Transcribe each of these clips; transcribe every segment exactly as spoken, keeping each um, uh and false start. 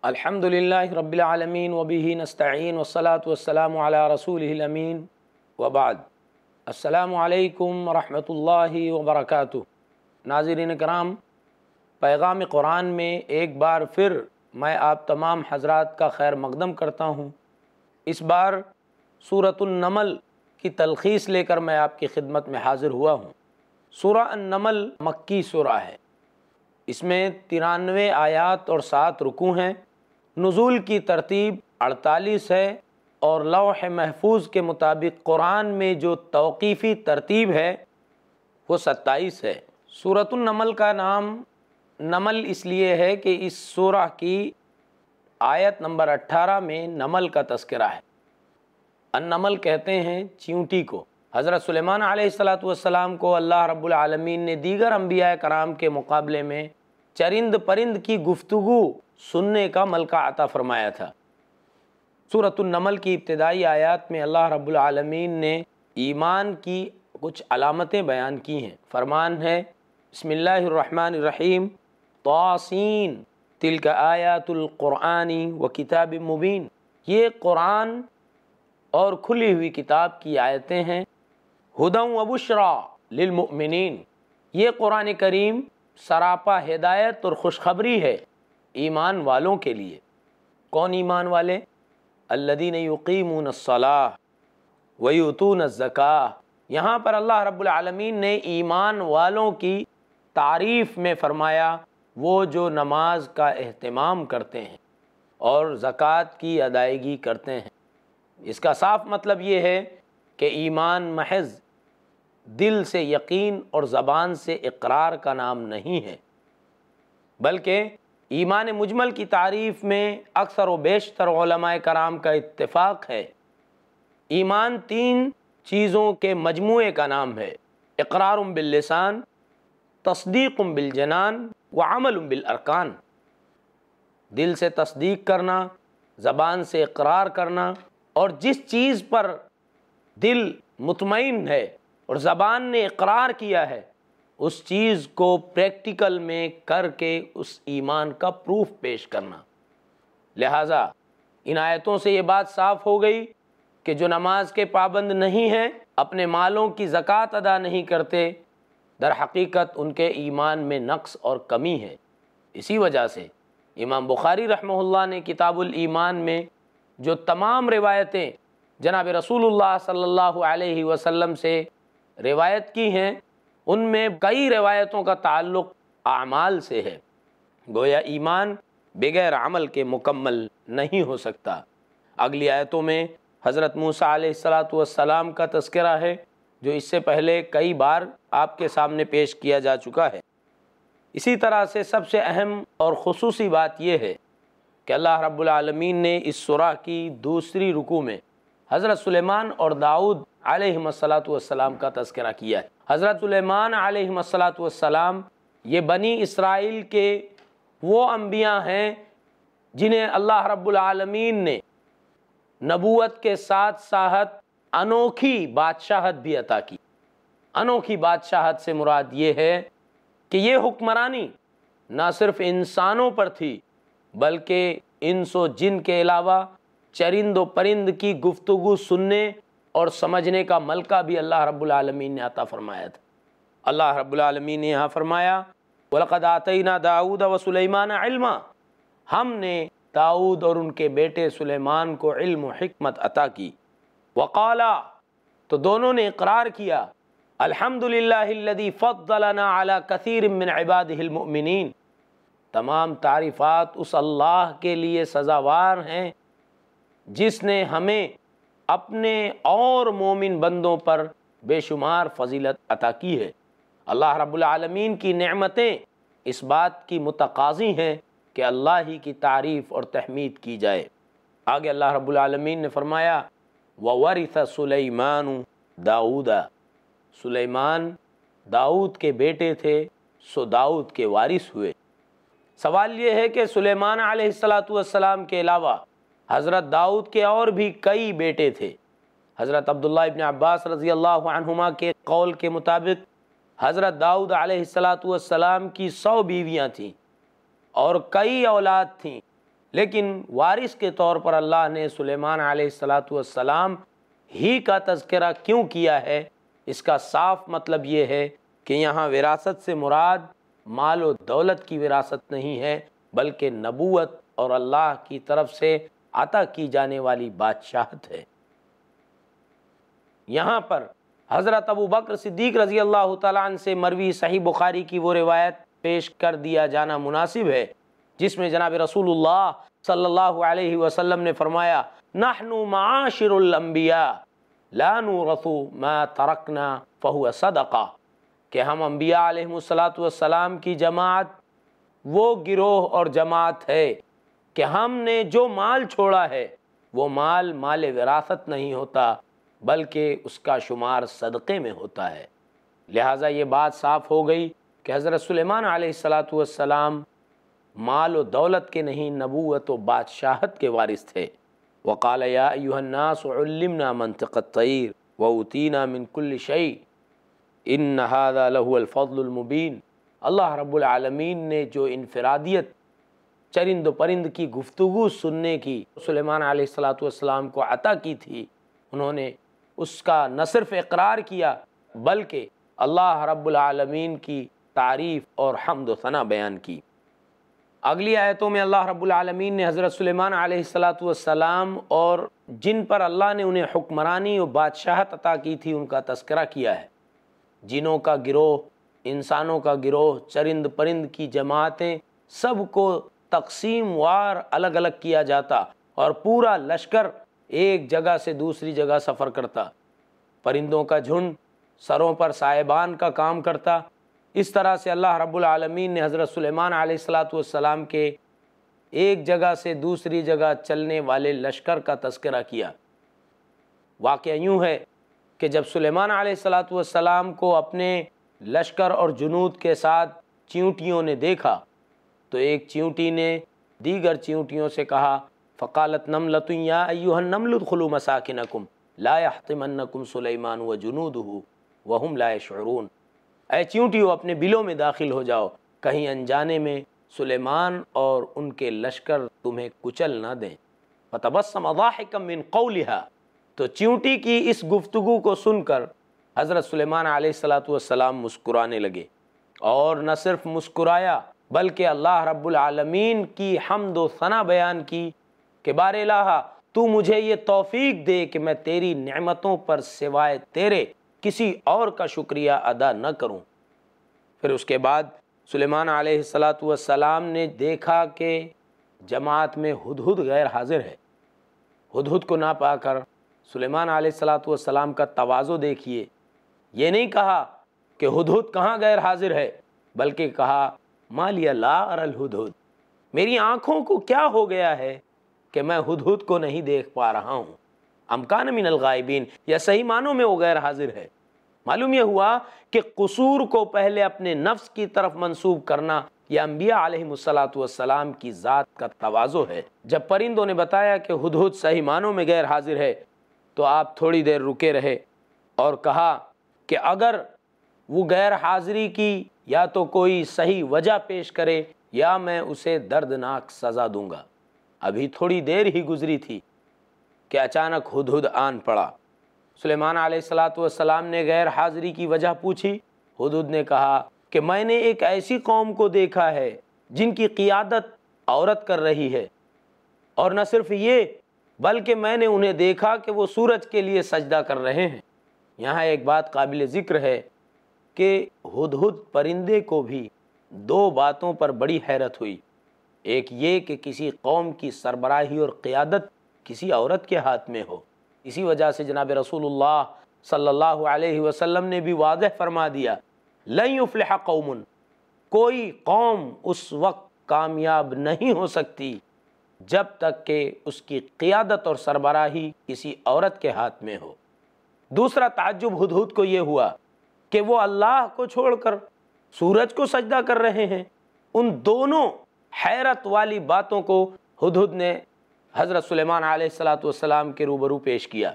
الحمد للہ رب العالمین وبہ نستعین والصلاة والسلام علی رسولہ الامین وبعد۔ السلام علیکم ورحمۃ اللہ وبرکاتہ۔ ناظرین کرام، پیغام قرآن میں ایک بار پھر میں آپ تمام حضرات کا خیر مقدم کرتا ہوں۔ اس بار سورۃ النمل کی تلخیص لے کر میں آپ کی خدمت میں حاضر ہوا ہوں۔ سورہ النمل مکی سورہ ہے۔ اس میں ترانوے آیات اور سات رکوع ہیں۔ نزول کی ترتیب اڑتالیس ہے اور لوح محفوظ کے مطابق قرآن میں جو توقیفی ترتیب ہے وہ ستائیس ہے۔ سورۃ النمل کا نام نمل اس لیے ہے کہ اس سورہ کی آیت نمبر اٹھارہ میں نمل کا تذکرہ ہے۔ النمل کہتے ہیں چیونٹی کو۔ حضرت سلیمان علیہ الصلاۃ والسلام کو اللہ رب العالمین نے دیگر انبیاء کرام کے مقابلے میں چرند پرند کی گفتگو سننے کا ملکہ عطا فرمایا تھا۔ سورۃ النمل کی ابتدائی آیات میں اللہ رب العالمین نے ایمان کی کچھ علامتیں بیان کی ہیں۔ فرمان ہے بسم اللہ الرحمن الرحیم طاسین تلک آیات القرآن و کتاب مبین۔ یہ قرآن اور کھلی ہوئی کتاب کی آیتیں ہیں۔ ہدی و بشریٰ للمؤمنین، یہ قرآن کریم سراپا ہدایت اور خوشخبری ہے ایمان والوں کے لیے۔ کون ایمان والے؟ الذین یقیمون الصلاۃ ویؤتون الزکاۃ۔ یہاں پر اللہ رب العالمین نے ایمان والوں کی تعریف میں فرمایا وہ جو نماز کا اہتمام کرتے ہیں اور زکوٰۃ کی ادائیگی کرتے ہیں۔ اس کا صاف مطلب یہ ہے کہ ایمان محض دل سے یقین اور زبان سے اقرار کا نام نہیں ہے، بلکہ ایمان مجمل کی تعریف میں اکثر و بیشتر علماء کرام کا اتفاق ہے۔ ایمان تین چیزوں کے مجموعے کا نام ہے: اقرار باللسان، تصدیق بالجنان وعمل بالارکان۔ دل سے تصدیق کرنا، زبان سے اقرار کرنا، اور جس چیز پر دل مطمئن ہے اور زبان نے اقرار کیا ہے اس چیز کو پریکٹیکل میں کر کے اس ایمان کا پروف پیش کرنا۔ لہٰذا ان آیتوں سے یہ بات صاف ہو گئی کہ جو نماز کے پابند نہیں ہیں، اپنے مالوں کی زکوٰۃ ادا نہیں کرتے، در حقیقت ان کے ایمان میں نقص اور کمی ہے۔ اسی وجہ سے امام بخاری رحمہ اللہ نے کتاب الایمان میں جو تمام روایتیں جناب رسول اللہ صلی اللہ علیہ وسلم سے روایت کی ہیں، ان میں کئی روایتوں کا تعلق اعمال سے ہے۔ گویا ایمان بغیر عمل کے مکمل نہیں ہو سکتا۔ اگلی آیتوں میں حضرت موسیٰ علیہ الصلاۃ والسلام کا تذکرہ ہے جو اس سے پہلے کئی بار آپ کے سامنے پیش کیا جا چکا ہے۔ اسی طرح سے سب سے اہم اور خصوصی بات یہ ہے کہ اللہ رب العالمین نے اس سورہ کی دوسری رکوع میں حضرت سلیمان اور داؤد علیہ الصلاۃ والسلام کا تذکرہ کیا ہے۔ حضرت سلیمان علیہ الصلاۃ والسلام یہ بنی اسرائیل کے وہ انبیاء ہیں جنہیں اللہ رب العالمین نے نبوت کے ساتھ ساتھ انوکھی بادشاہت بھی عطا کی۔ انوکھی بادشاہت سے مراد یہ ہے کہ یہ حکمرانی نہ صرف انسانوں پر تھی بلکہ انس و جن کے علاوہ چرند و پرند کی گفتگو سننے اور سمجھنے کا ملکہ بھی اللہ رب العالمین نے عطا فرمایا تھا۔ اللہ رب العالمین نے یہاں فرمایا وَلَقَدْ آتَيْنَا دَاوُودَ وَسُلَيْمَانَ عِلْمًا، ہم نے داؤد اور ان کے بیٹے سلیمان کو علم و حکمت عطا کی۔ وَقَالَا، تو دونوں نے اقرار کیا الحمد للہ الذی فضلنا علی کثیر من عبادہ المؤمنین، تمام تعریفات اس اللہ کے لیے سزاوار ہیں جس نے ہمیں اپنے اور مومن بندوں پر بے شمار فضیلت عطا کی ہے۔ اللہ رب العالمین کی نعمتیں اس بات کی متقاضی ہیں کہ اللہ ہی کی تعریف اور تحمید کی جائے۔ آگے اللہ رب العالمین نے فرمایا وَوَرِثَ سُلَيْمَانُ دَاوُودَ، سلیمان داؤد کے بیٹے تھے سو داؤد کے وارث ہوئے۔ سوال یہ ہے کہ سلیمان علیہ الصلاۃ والسلام کے علاوہ حضرت داؤد کے اور بھی کئی بیٹے تھے۔ حضرت عبداللہ ابن عباس رضی اللہ عنہما کے قول کے مطابق حضرت داؤد علیہ الصلاۃ والسلام کی سو بیویاں تھیں اور کئی اولاد تھیں، لیکن وارث کے طور پر اللہ نے سلیمان علیہ الصلاۃ والسلام ہی کا تذکرہ کیوں کیا ہے؟ اس کا صاف مطلب یہ ہے کہ یہاں وراثت سے مراد مال و دولت کی وراثت نہیں ہے، بلکہ نبوت اور اللہ کی طرف سے عطا کی جانے والی بادشاہت ہے۔ یہاں پر حضرت ابو بکر صدیق رضی اللہ تعالیٰ عنہ سے مروی صحیح بخاری کی وہ روایت پیش کر دیا جانا مناسب ہے جس میں جناب رسول اللہ صلی اللہ علیہ وسلم نے فرمایا، نحن معاشر الانبیاء لا نورث ما ترکنا فہو صدقہ، کہ ہم انبیاء علیہ الصلاۃ والسلام کی جماعت وہ گروہ اور جماعت ہے کہ ہم نے جو مال چھوڑا ہے وہ مال مال وراثت نہیں ہوتا، بلکہ اس کا شمار صدقے میں ہوتا ہے۔ لہٰذا یہ بات صاف ہو گئی کہ حضرت سلیمان علیہ الصلاۃ والسلام مال و دولت کے نہیں، نبوت و بادشاہت کے وارث تھے۔ وقال یا ایھا الناس علمنا منطق الطیر وأوتینا من کل شیء ان ھذا لہو الفضل المبین۔ اللہ رب العالمین نے جو انفرادیت چرند و پرند کی گفتگو سننے کی سلیمان علیہ الصلاۃ والسلام کو عطا کی تھی، انہوں نے اس کا نہ صرف اقرار کیا بلکہ اللہ رب العالمین کی تعریف اور حمد و ثنا بیان کی۔ اگلی آیتوں میں اللہ رب العالمین نے حضرت سلیمان علیہ الصلاۃ والسلام اور جن پر اللہ نے انہیں حکمرانی و بادشاہت عطا کی تھی ان کا تذکرہ کیا ہے۔ جنوں کا گروہ، انسانوں کا گروہ، چرند پرند کی جماعتیں، سب کو تقسیم وار الگ الگ کیا جاتا اور پورا لشکر ایک جگہ سے دوسری جگہ سفر کرتا، پرندوں کا جھنڈ سروں پر سائبان کا کام کرتا۔ اس طرح سے اللہ رب العالمین نے حضرت سلیمان علیہ الصلاۃ والسلام کے ایک جگہ سے دوسری جگہ چلنے والے لشکر کا تذکرہ کیا۔ واقعہ یوں ہے کہ جب سلیمان علیہ الصلاۃ والسلام کو اپنے لشکر اور جنود کے ساتھ چیونٹیوں نے دیکھا تو ایک چیونٹی نے دیگر چیونٹیوں سے کہا، فقالت نملۃ یا ایھا النمل ادخلوا مساکنکم لا یحطمنکم سلیمان وجنودہ وہم لا یشعرون۔ اے چیونٹیوں، اپنے بلوں میں داخل ہو جاؤ، کہیں انجانے میں سلیمان اور ان کے لشکر تمہیں کچل نہ دیں۔ فتبسم ضاحکا من قولھا، تو چیونٹی کی اس گفتگو کو سن کر حضرت سلیمان علیہ الصلاۃ والسلام مسکرانے لگے، اور نہ صرف مسکرایا بلکہ اللہ رب العالمین کی حمد و ثنا بیان کی کہ بار الہ تو مجھے یہ توفیق دے کہ میں تیری نعمتوں پر سوائے تیرے کسی اور کا شکریہ ادا نہ کروں۔ پھر اس کے بعد سلیمان علیہ الصلاۃ والسلام نے دیکھا کہ جماعت میں ہدہد غیر حاضر ہے۔ ہدہد کو نہ پا کر سلیمان علیہ الصلاۃ والسلام کا تواضع دیکھیے، یہ نہیں کہا کہ ہدہد کہاں غیر حاضر ہے، بلکہ کہا ما لی لا اری الہدہد، میری آنکھوں کو کیا ہو گیا ہے کہ میں ہدہد کو نہیں دیکھ پا رہا ہوں۔ ام کان من الغائبین، یا صحیح معنوں میں وہ غیر حاضر ہے۔ معلوم یہ ہوا کہ قصور کو پہلے اپنے نفس کی طرف منسوب کرنا یہ انبیاء علیہ الصلاۃ والسلام کی ذات کا تواضع ہے۔ جب پرندوں نے بتایا کہ ہدہد صحیح معنوں میں غیر حاضر ہے تو آپ تھوڑی دیر رکے رہے اور کہا کہ اگر وہ غیر حاضری کی یا تو کوئی صحیح وجہ پیش کرے یا میں اسے دردناک سزا دوں گا۔ ابھی تھوڑی دیر ہی گزری تھی کہ اچانک ہدہد آن پڑا۔ سلیمان علیہ الصلاۃ والسلام نے غیر حاضری کی وجہ پوچھی۔ ہدہد نے کہا کہ میں نے ایک ایسی قوم کو دیکھا ہے جن کی قیادت عورت کر رہی ہے، اور نہ صرف یہ بلکہ میں نے انہیں دیکھا کہ وہ سورج کے لیے سجدہ کر رہے ہیں۔ یہاں ایک بات قابل ذکر ہے کہ ہدہد پرندے کو بھی دو باتوں پر بڑی حیرت ہوئی۔ ایک یہ کہ کسی قوم کی سربراہی اور قیادت کسی عورت کے ہاتھ میں ہو۔ اسی وجہ سے جناب رسول اللہ صلی اللہ علیہ وسلم نے بھی واضح فرما دیا، لن یفلح قوم، کوئی قوم اس وقت کامیاب نہیں ہو سکتی جب تک کہ اس کی قیادت اور سربراہی کسی عورت کے ہاتھ میں ہو۔ دوسرا تعجب ہدہد کو یہ ہوا کہ وہ اللہ کو چھوڑ کر سورج کو سجدہ کر رہے ہیں۔ ان دونوں حیرت والی باتوں کو ہدہد نے حضرت سلیمان علیہ الصلاۃ والسلام کے روبرو پیش کیا۔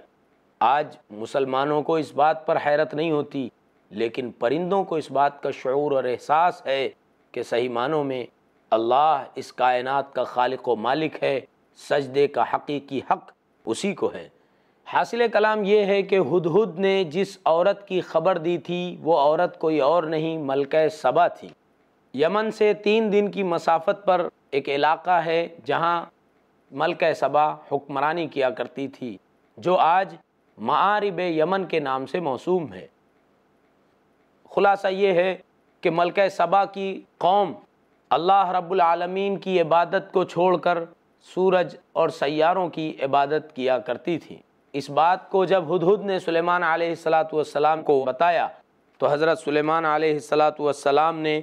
آج مسلمانوں کو اس بات پر حیرت نہیں ہوتی، لیکن پرندوں کو اس بات کا شعور اور احساس ہے کہ صحیح معنوں میں اللہ اس کائنات کا خالق و مالک ہے، سجدے کا حقیقی حق اسی کو ہے۔ حاصل کلام یہ ہے کہ ہدہد نے جس عورت کی خبر دی تھی وہ عورت کوئی اور نہیں ملکہ سبا تھی۔ یمن سے تین دن کی مسافت پر ایک علاقہ ہے جہاں ملکہ سبا حکمرانی کیا کرتی تھی، جو آج معارب یمن کے نام سے موسوم ہے۔ خلاصہ یہ ہے کہ ملکہ سبا کی قوم اللہ رب العالمین کی عبادت کو چھوڑ کر سورج اور سیاروں کی عبادت کیا کرتی تھی۔ اس بات کو جب ہدہد نے سلیمان علیہ الصلاۃ والسلام کو بتایا تو حضرت سلیمان علیہ الصلاۃ والسلام نے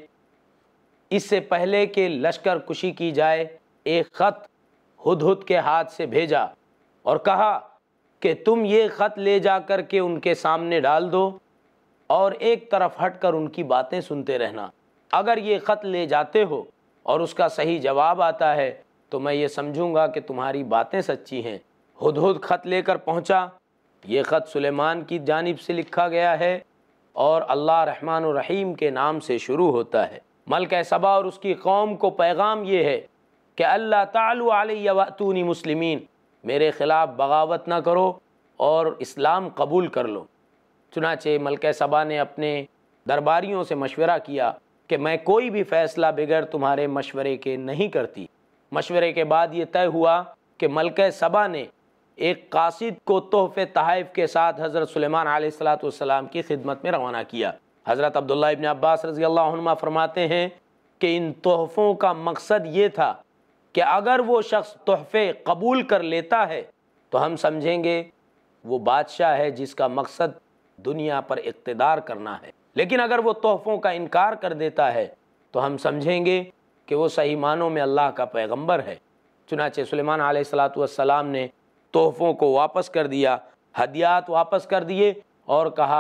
اس سے پہلے کہ لشکر کشی کی جائے ایک خط ہدہد کے ہاتھ سے بھیجا اور کہا کہ تم یہ خط لے جا کر کے ان کے سامنے ڈال دو اور ایک طرف ہٹ کر ان کی باتیں سنتے رہنا۔ اگر یہ خط لے جاتے ہو اور اس کا صحیح جواب آتا ہے تو میں یہ سمجھوں گا کہ تمہاری باتیں سچی ہیں۔ ہدہد خط لے کر پہنچا۔ یہ خط سلیمان کی جانب سے لکھا گیا ہے اور اللہ رحمان الرحیم کے نام سے شروع ہوتا ہے۔ ملکہ سبا اور اس کی قوم کو پیغام یہ ہے کہ اللہ تعالی علیہ واتونی مسلمین، میرے خلاف بغاوت نہ کرو اور اسلام قبول کر لو۔ چنانچہ ملکہ سبا نے اپنے درباریوں سے مشورہ کیا کہ میں کوئی بھی فیصلہ بغیر تمہارے مشورے کے نہیں کرتی۔ مشورے کے بعد یہ طے ہوا کہ ملکہ سبا نے ایک قاصد کو تحفے تحائف کے ساتھ حضرت سلیمان علیہ الصلاۃ والسلام کی خدمت میں روانہ کیا۔ حضرت عبداللہ ابن عباس رضی اللہ عنہما فرماتے ہیں کہ ان تحفوں کا مقصد یہ تھا کہ اگر وہ شخص تحفے قبول کر لیتا ہے تو ہم سمجھیں گے وہ بادشاہ ہے جس کا مقصد دنیا پر اقتدار کرنا ہے، لیکن اگر وہ تحفوں کا انکار کر دیتا ہے تو ہم سمجھیں گے کہ وہ صحیح معنوں میں اللہ کا پیغمبر ہے۔ چنانچہ سلیمان علیہ الصلاۃ والسلام نے تحفوں کو واپس کر دیا، ہدیات واپس کر دیے اور کہا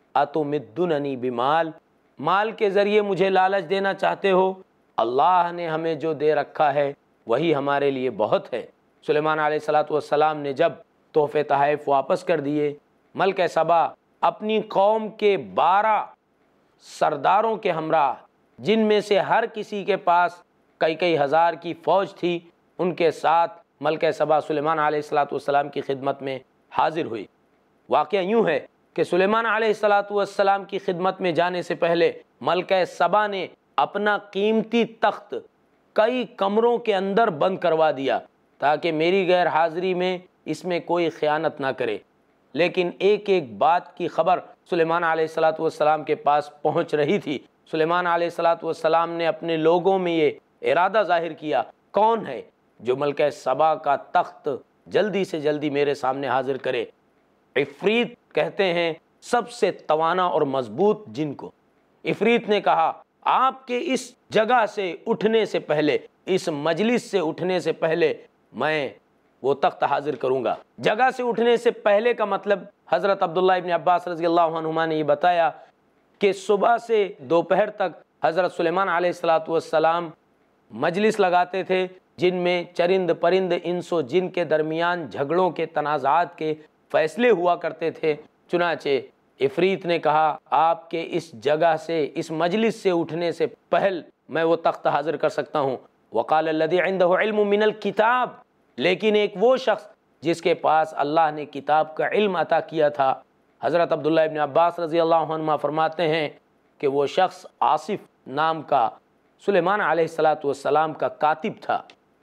اتمدننی بمال، مال کے ذریعے مجھے لالچ دینا چاہتے ہو؟ اللہ نے ہمیں جو دے رکھا ہے وہی ہمارے لیے بہت ہے۔ سلیمان علیہ الصلاۃ والسلام نے جب تحفے تحائف واپس کر دیے، ملکہ سبا اپنی قوم کے بارہ سرداروں کے ہمراہ، جن میں سے ہر کسی کے پاس کئی کئی ہزار کی فوج تھی، ان کے ساتھ ملکہ سبا سلیمان علیہ الصلاۃ والسلام کی خدمت میں حاضر ہوئی۔ واقعہ یوں ہے کہ سلیمان علیہ الصلاۃ والسلام کی خدمت میں جانے سے پہلے ملکہ سبا نے اپنا قیمتی تخت کئی کمروں کے اندر بند کروا دیا تاکہ میری غیر حاضری میں اس میں کوئی خیانت نہ کرے۔ لیکن ایک ایک بات کی خبر سلیمان علیہ الصلاۃ والسلام کے پاس پہنچ رہی تھی۔ سلیمان علیہ الصلاۃ والسلام نے اپنے لوگوں میں یہ ارادہ ظاہر کیا، کون ہے جو ملکہ سبا کا تخت جلدی سے جلدی میرے سامنے حاضر کرے؟ عفریت کہتے ہیں سب سے توانا اور مضبوط جن کو۔ عفریت نے کہا آپ کے اس جگہ سے اٹھنے سے پہلے، اس مجلس سے اٹھنے سے پہلے میں وہ تخت حاضر کروں گا۔ جگہ سے اٹھنے سے پہلے کا مطلب حضرت عبداللہ ابن عباس رضی اللہ عنہما نے یہ بتایا کہ صبح سے دوپہر تک حضرت سلیمان علیہ الصلاۃ والسلام مجلس لگاتے تھے جن میں چرند پرند انس و جن کے درمیان جھگڑوں کے تنازعات کے فیصلے ہوا کرتے تھے۔ چنانچہ عفریت نے کہا آپ کے اس جگہ سے، اس مجلس سے اٹھنے سے پہل میں وہ تخت حاضر کر سکتا ہوں۔ وقال الذی عنده علم من الکتاب، لیکن ایک وہ شخص جس کے پاس اللہ نے کتاب کا علم عطا کیا تھا۔ حضرت عبداللہ ابن عباس رضی اللہ عنہما فرماتے ہیں کہ وہ شخص آصف نام کا سلیمان علیہ الصلاۃ والسلام کا کاتب تھا۔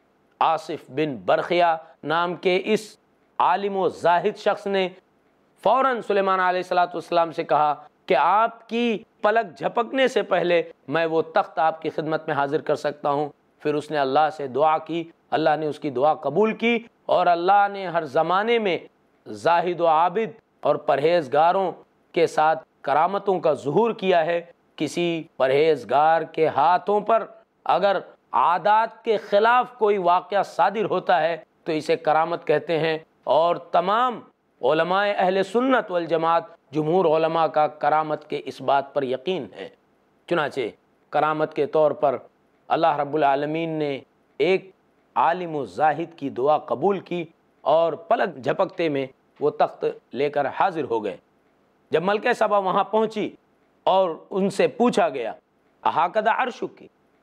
آصف بن برخیا نام کے اس عالم و زاہد شخص نے فوراً سلیمان علیہ الصلاۃ والسلام سے کہا کہ آپ کی پلک جھپکنے سے پہلے میں وہ تخت آپ کی خدمت میں حاضر کر سکتا ہوں۔ پھر اس نے اللہ سے دعا کی، اللہ نے اس کی دعا قبول کی اور اللہ نے ہر زمانے میں زاہد و عابد اور پرہیزگاروں کے ساتھ کرامتوں کا ظہور کیا ہے۔ کسی پرہیزگار کے ہاتھوں پر اگر عادات کے خلاف کوئی واقعہ صادر ہوتا ہے تو اسے کرامت کہتے ہیں، اور تمام علماء اہل سنت والجماعت، جمہور علماء کا کرامت کے اس بات پر یقین ہے۔ چنانچہ کرامت کے طور پر اللہ رب العالمین نے ایک عالم و زاہد کی دعا قبول کی اور پلک جھپکتے میں وہ تخت لے کر حاضر ہو گئے۔ جب ملکہ سبا وہاں پہنچی اور ان سے پوچھا گیا احاقد عرشک کی،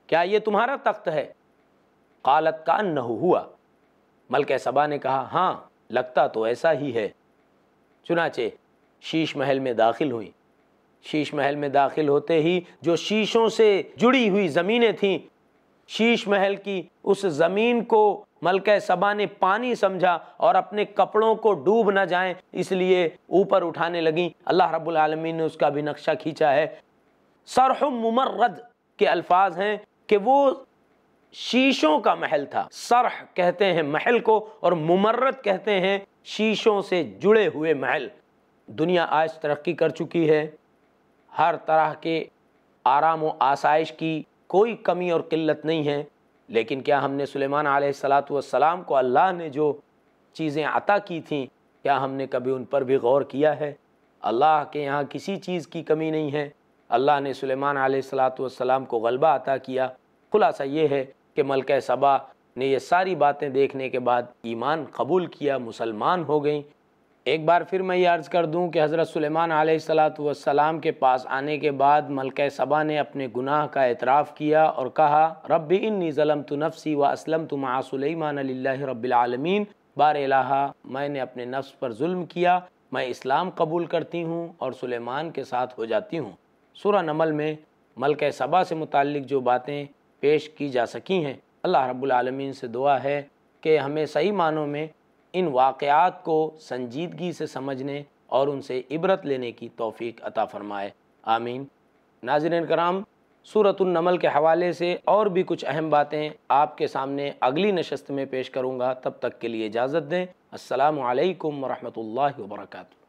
کیا یہ تمہارا تخت ہے؟ قالت کأنہ ہوا، ملکہ سبا نے کہا ہاں لگتا تو ایسا ہی ہے۔ چنانچہ شیش محل میں داخل ہوئیں۔ شیش محل میں داخل ہوتے ہی جو شیشوں سے جڑی ہوئی زمینیں تھیں، شیش محل کی اس زمین کو ملکہ سبا نے پانی سمجھا اور اپنے کپڑوں کو ڈوب نہ جائیں اس لیے اوپر اٹھانے لگیں۔ اللہ رب العالمین نے اس کا بھی نقشہ کھینچا ہے۔ صرح ممرد کے الفاظ ہیں کہ وہ شیشوں کا محل تھا۔ صرح کہتے ہیں محل کو اور ممرد کہتے ہیں شیشوں سے جڑے ہوئے محل۔ دنیا آج ترقی کر چکی ہے، ہر طرح کے آرام و آسائش کی کوئی کمی اور قلت نہیں ہے، لیکن کیا ہم نے سلیمان علیہ الصلاۃ والسلام کو اللہ نے جو چیزیں عطا کی تھیں کیا ہم نے کبھی ان پر بھی غور کیا ہے؟ اللہ کے یہاں کسی چیز کی کمی نہیں ہے۔ اللہ نے سلیمان علیہ الصلاۃ والسلام کو غلبہ عطا کیا۔ خلاصہ یہ ہے کہ ملکہ سبا نے یہ ساری باتیں دیکھنے کے بعد ایمان قبول کیا، مسلمان ہو گئیں۔ ایک بار پھر میں یہ عرض کر دوں کہ حضرت سلیمان علیہ الصلاۃ والسلام کے پاس آنے کے بعد ملکہ سبا نے اپنے گناہ کا اعتراف کیا اور کہا رب انی ظلمت نفسی واسلمت مع سلیمان للہ رب العالمین، بار الہ میں نے اپنے نفس پر ظلم کیا، میں اسلام قبول کرتی ہوں اور سلیمان کے ساتھ ہو جاتی ہوں۔ سورہ نمل میں ملکہ سبا سے متعلق جو باتیں پیش کی جا سکی ہیں، اللہ رب العالمین سے دعا ہے کہ ہمیں صحیح معنوں میں ان واقعات کو سنجیدگی سے سمجھنے اور ان سے عبرت لینے کی توفیق عطا فرمائے، آمین۔ ناظرین کرام، سورۃ النمل کے حوالے سے اور بھی کچھ اہم باتیں آپ کے سامنے اگلی نشست میں پیش کروں گا، تب تک کے لیے اجازت دیں۔ السلام علیکم ورحمۃ اللہ وبرکاتہ۔